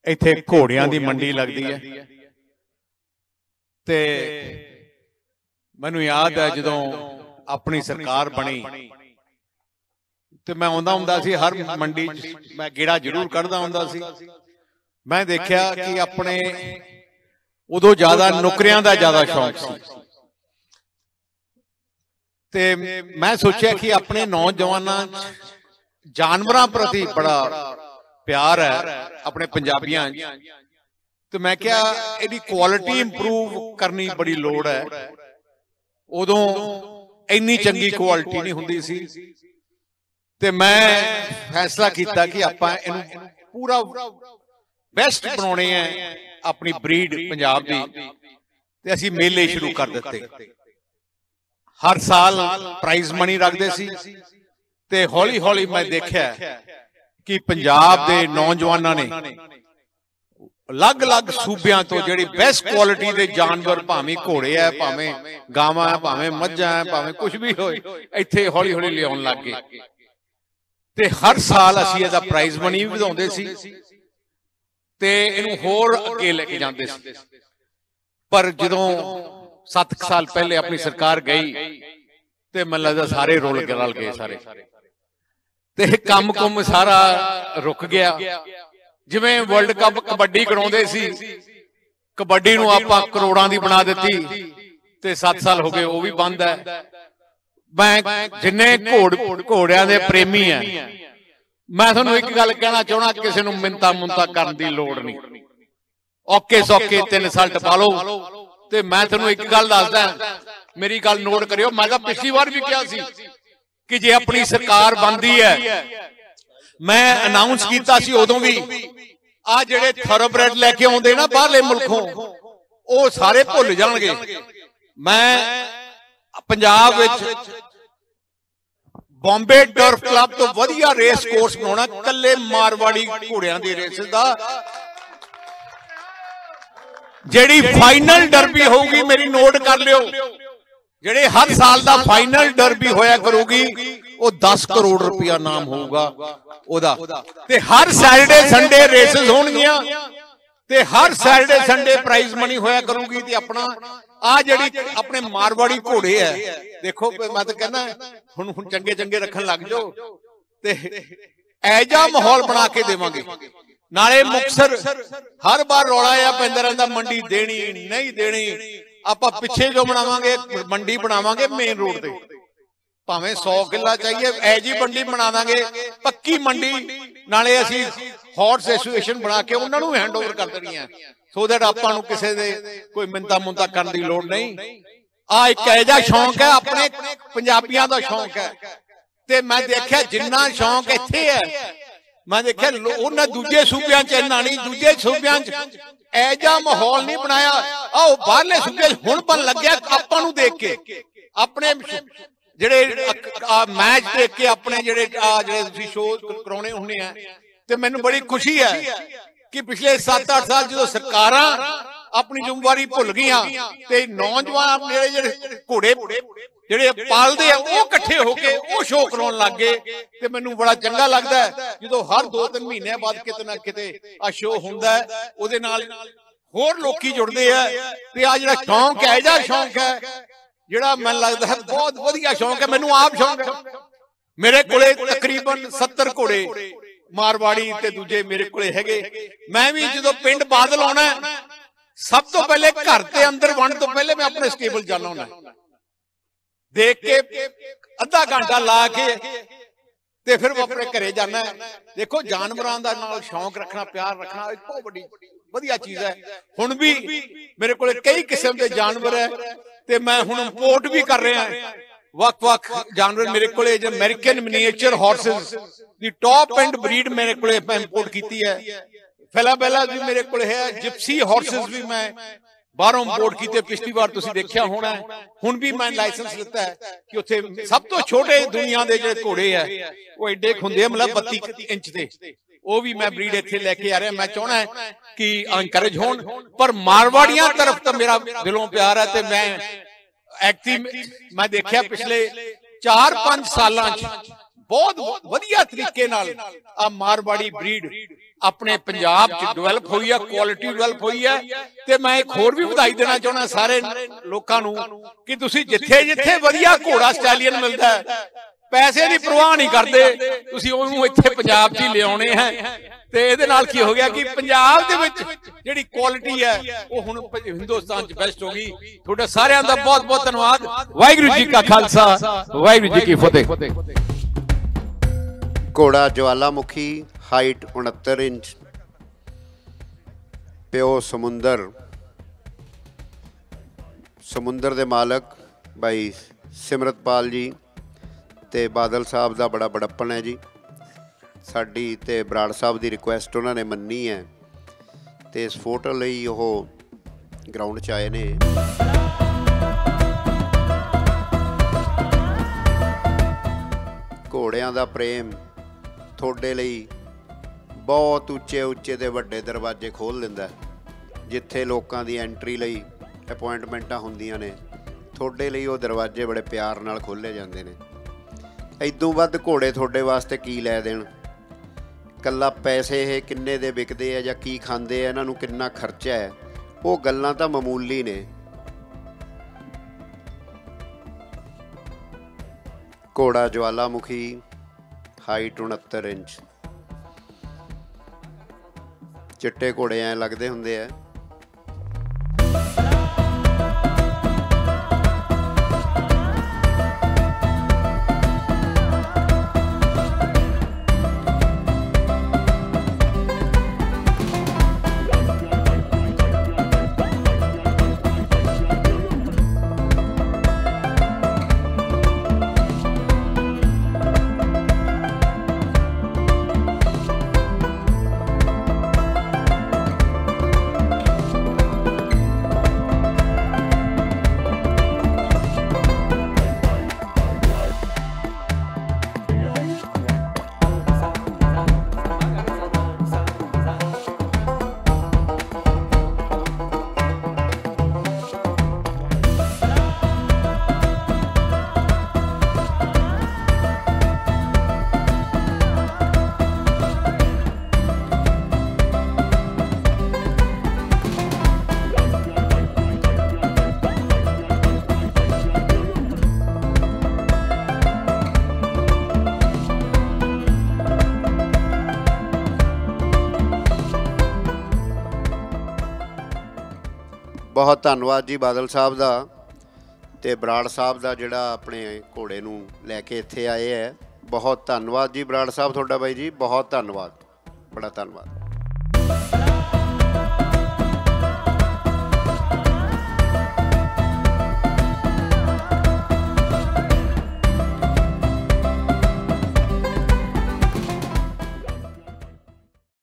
इत्थे घोड़ियां दी मंडी लगदी है ते मैनू याद है जदों अपनी सरकार बनी तो मैं आउंदा हुंदा सी हर मंडी मैं गेड़ा जरूर कढ़दा हुंदा सी। मैं देखिया कि अपने उदों ज्यादा नौकरियां दा ज्यादा शौक सी ते मैं सोचा कि अपने नौजवानां जानवरां प्रति बड़ा प्यार है अपने पंजाबियां तो मैं क्या इहदी क्वालिटी इंप्रूव करनी बड़ी लोड़ है। उदों इन्नी चंगी क्वालिटी नहीं हुंदी सी ते मैं फैसला किया कि आपां इहनूं पूरा बेस्ट बनाउणे है अपनी ब्रीड पंजाब दी ते असीं मेले शुरू कर दिते। हर साल प्राइज मनी रखते सी ते हौली हौली मैं देखिया कि पंजाब दे नौजवानों ने अलग अलग सूबियां तो जिहड़ी बेस्ट क्वालिटी दे जानवर भावें घोड़े है भावें गावां है भावें मझां है भावें कुछ भी होए इत्थे हौली हौली लियाउण लग गए ते हर साल असीं इहदा प्राइज मनी भी वधाउंदे सी ते इहनूं होर अगे लैके जांदे सी। पर जदों 7 साल पहले अपनी सरकार गई ते मैनूं लगदा सारे रोल रल गए सारे ते कम कुम सारा रुक गया। जिवें वर्ल्ड कप कबड्डी कराउंदे सी कबड्डी नूं आपां करोड़ां दी बना दित्ती ते 7 साल हो गए वो भी बंद है। मैं जिन्ने घोड़ियां दे प्रेमी है मैं तुहानूं एक गल कहना चाहुंदा किसी नूं मिन्नतां मुन्नतां करन दी लोड़ नहीं। औके सौके 3 साल टपा लो ते मैं तुहानूं एक गल दसदा मेरी गल नोट करियो। मैं तां पिछली बार भी कहा सी कि जे अपनी सरकार बनती है मैं अनाउंस किया सी उदों भी आ जिहड़े थॉरोब्रेड लैके आउंदे ना बाहरले मुल्कों वो सारे भुल जाणगे। मैं पंजाब विच बॉम्बे टर्फ क्लब तो वधिया रेस कोर्स बनाउणा कल्ले मारवाड़ी घोड़ियां दी रेस दा जिहड़ी फाइनल डरबी होगी मेरी नोट कर लियो जिहड़े हर साल दा फाइनल डरबी होया करूगी वो 10 करोड़ रुपया नाम होगा ओदा ते हर सैटरडे संडे रेसेस होणगियां ते हर सैटरडे संडे प्राइज मनी होया करूगी ते अपना आ जिहड़ी अपने मारवाड़ी घोड़े है देखो मैं तो कहना हुण चंगे चंगे रखन लग जाओ ते ऐजा माहौल बना के देवांगे। नाले मुक्तसर हर बार रौला आ पैंदा रहिंदा मंडी देनी नहीं देनी आपां पिछे जो बनावांगे मंडी बनावांगे मेन रोड ते भावें 100 किला चाहिए ऐजी मंडी बना देंगे पक्की मंडी नाले असीं हॉर्स एसोसीएशन बना के उन्होंने हैंड ओवर कर देनी है सो दैट आपां नूं किसी दे कोई मिन्नतां मुन्नतां करन दी लोड़ नहीं। आ एक ऐजा शौक है अपने पंजाबियां दा शौक है ते मैं देखिया जिन्ना शौक इत्थे है मैं देखिया उन्हें दूजे सूबियां च इन्ना नहीं दूजे सूबियां च ऐजा माहौल नहीं बनाया। आओ बाहरले सूबे हुण बन लग्या आपां नूं देख के अपने जिहड़े मैच देख के अपने जिहड़े तुसीं शो कराउणे हुंदे आ ते मैनूं बड़ी खुशी है कि पिछले 7-8 साल जो सरकारां अपनी जिम्मेवारी भुल गईयां ते नौजवान जिहड़े घोड़े जिहड़े पालदे आ वो इकट्ठे होके वो शो कराउण लग गए ते मैनूं बड़ा चंगा लगदा है जदों हर 2-3 महीने बाद किते ना किते आ शो हुंदा है उहदे नाल होर लोकी जुड़दे आ ते आ जिहड़ा शौक है इहदा शौक है जिहड़ा मैनूं लगदा है बहुत वधिया शौक है। मैनूं आप शौक है मेरे कोले तकरीबन 70 घोड़े मारवाड़ी ते दूजे मेरे कोले हैगे। मैं भी जदों पिंड बादल आउणा सब तो पहले घर के अंदर वण तो पहले मैं अपने स्टेबल जाना होना देख के अद्धा घंटा ला के ते फिर अपने घरे जाना। देखो जानवरां दा नाल शौक रखना प्यार रखना एक बहुत बड़ी वधिया चीज है। हुण भी मेरे कोले कई किस्म के जानवर है ते मैं हुण इंपोर्ट भी कर रहा वक-वक जानवर मेरे कोले जो अमेरिकन मिनिएचर हॉर्सेस दी टॉप एंड ब्रीड मेरे कोले मैं इंपोर्ट कीती है। फिलाबेला भी मेरे कोले है जिप्सी हॉर्सेस भी मैं बाहरों इंपोर्ट कीते पिछली बार तुसीं देखिया होना हुण भी मैं लाइसेंस लिता है कि उत्थे सब तो छोटे दुनिया के जो घोड़े है वो एडे हुंदे मतलब 32 इंच के वो भी मैं ब्रीड इत्थे लेके आ रहा। मैं चाहना है कि एनकरेज होण पर मारवाड़ियां तरफ तो मेरा दिलों प्यार है ते मैं एक्टिव मैं देखिया पिछले 4-5 सालां च बहुत वधिया तरीके नाल आ मारवाड़ी ब्रीड ਆਪਣੇ ਪੰਜਾਬ 'ਚ ਡਿਵੈਲਪ ਹੋਈ ਹੈ, ਕੁਆਲਿਟੀ ਡਿਵੈਲਪ ਹੋਈ ਹੈ। ਤੇ ਮੈਂ ਇੱਕ ਹੋਰ ਵੀ ਵਧਾਈ ਦੇਣਾ ਚਾਹੁੰਦਾ ਸਾਰੇ ਲੋਕਾਂ ਨੂੰ ਕਿ ਤੁਸੀਂ ਜਿੱਥੇ ਜਿੱਥੇ ਵਧੀਆ ਘੋੜਾ ਸਟੈਲੀਅਨ ਮਿਲਦਾ ਹੈ, ਪੈਸੇ ਦੀ ਪਰਵਾਹ ਨਹੀਂ ਕਰਦੇ, ਤੁਸੀਂ ਉਹਨੂੰ ਇੱਥੇ ਪੰਜਾਬ 'ਚ ਹੀ ਲਿਆਉਣੇ ਹੈ। ਤੇ ਇਹਦੇ ਨਾਲ ਕੀ ਹੋ ਗਿਆ ਕਿ ਪੰਜਾਬ ਦੇ ਵਿੱਚ ਜਿਹੜੀ ਕੁਆਲਿਟੀ ਹੈ ਉਹ ਹੁਣ ਹਿੰਦੁਸਤਾਨ 'ਚ ਬੈਸਟ ਹੋ ਗਈ। ਤੁਹਾਡਾ ਸਾਰਿਆਂ ਦਾ ਬਹੁਤ ਬਹੁਤ ਧੰਨਵਾਦ। ਵਾਹਿਗੁਰੂ ਜੀ ਕਾ ਖਾਲਸਾ, ਵਾਹਿਗੁਰੂ ਜੀ ਕੀ ਫਤਿਹ। ਘੋੜਾ ਜਵਾਲਾਮੁਖੀ, ਹਾਈਟ 69 ਇੰਚ, ਪਿਓ ਸਮੁੰਦਰ, ਸਮੁੰਦਰ ਦੇ ਮਾਲਕ ਭਾਈ ਸਿਮਰਤਪਾਲ ਜੀ ਤੇ ਬਾਦਲ ਸਾਹਿਬ ਦਾ ਬੜਾ ਬੜੱਪਣ ਹੈ ਜੀ। ਸਾਡੀ ਤੇ ਬਰਾੜ ਸਾਹਿਬ ਦੀ ਰਿਕੁਐਸਟ ਉਹਨਾਂ ਨੇ ਮੰਨੀ ਹੈ ਤੇ ਇਸ ਫੋਟੋ ਲਈ ਉਹ ਗਰਾਊਂਡ 'ਚ ਆਏ ਨੇ। ਘੋੜਿਆਂ ਦਾ ਪ੍ਰੇਮ ਤੁਹਾਡੇ ਲਈ ਬਹੁਤ ਉੱਚੇ ਉੱਚੇ ਤੇ ਵੱਡੇ ਦਰਵਾਜ਼ੇ ਖੋਲ੍ਹ ਦਿੰਦਾ। ਜਿੱਥੇ ਲੋਕਾਂ ਦੀ ਐਂਟਰੀ ਲਈ ਅਪੁਆਇੰਟਮੈਂਟਾਂ ਹੁੰਦੀਆਂ ਨੇ, ਤੁਹਾਡੇ ਲਈ ਉਹ ਦਰਵਾਜ਼ੇ ਬੜੇ ਪਿਆਰ ਨਾਲ ਖੋਲ੍ਹੇ ਜਾਂਦੇ ਨੇ। ਇਦੋਂ ਵੱਧ ਘੋੜੇ ਤੁਹਾਡੇ ਵਾਸਤੇ ਕੀ ਲੈ ਦੇਣ। ਇਕੱਲਾ ਪੈਸੇ ਇਹ ਕਿੰਨੇ ਦੇ ਵਿਕਦੇ ਆ ਜਾਂ ਕੀ ਖਾਂਦੇ ਆ, ਇਹਨਾਂ ਨੂੰ ਕਿੰਨਾ ਖਰਚਾ ਹੈ, ਉਹ ਗੱਲਾਂ ਤਾਂ ਮਾਮੂਲੀ ਨੇ। ਘੋੜਾ ਜਵਾਲਾਮੁਖੀ, ਹਾਈਟ 69 ਇੰਚ, ਚਿੱਟੇ ਘੋੜੇ ਐਂ ਲੱਗਦੇ ਹੁੰਦੇ ਆ। ਬਹੁਤ ਧੰਨਵਾਦ ਜੀ ਬਾਦਲ ਸਾਹਿਬ ਦਾ ਤੇ ਬਰਾੜ ਸਾਹਿਬ ਦਾ ਜਿਹੜਾ ਆਪਣੇ ਘੋੜੇ ਨੂੰ ਲੈ ਕੇ ਇੱਥੇ ਆਏ ਹੈ। ਬਹੁਤ ਧੰਨਵਾਦ ਜੀ ਬਰਾੜ ਸਾਹਿਬ ਤੁਹਾਡਾ ਬਾਈ ਜੀ, ਬਹੁਤ ਧੰਨਵਾਦ, ਬੜਾ ਧੰਨਵਾਦ।